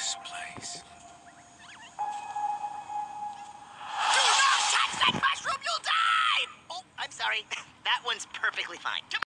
this place. Do not touch that mushroom, you'll die! Oh, I'm sorry. That one's perfectly fine.